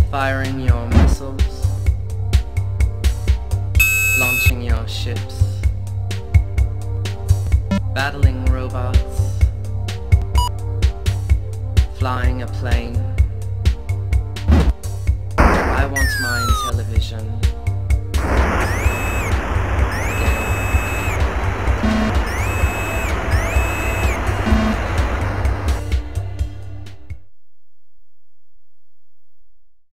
firing your missiles, launching your ships, battling robots, flying a plane. I want my Intellivision.